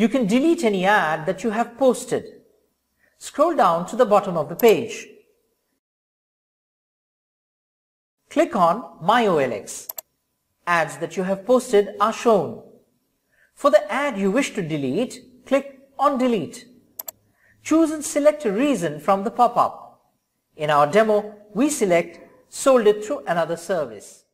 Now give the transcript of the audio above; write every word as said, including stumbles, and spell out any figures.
You can delete any ad that you have posted. Scroll down to the bottom of the page. Click on My O L X. Ads that you have posted are shown. For the ad you wish to delete, click on Delete. Choose and select a reason from the pop-up. In our demo, we select Sold it through another service.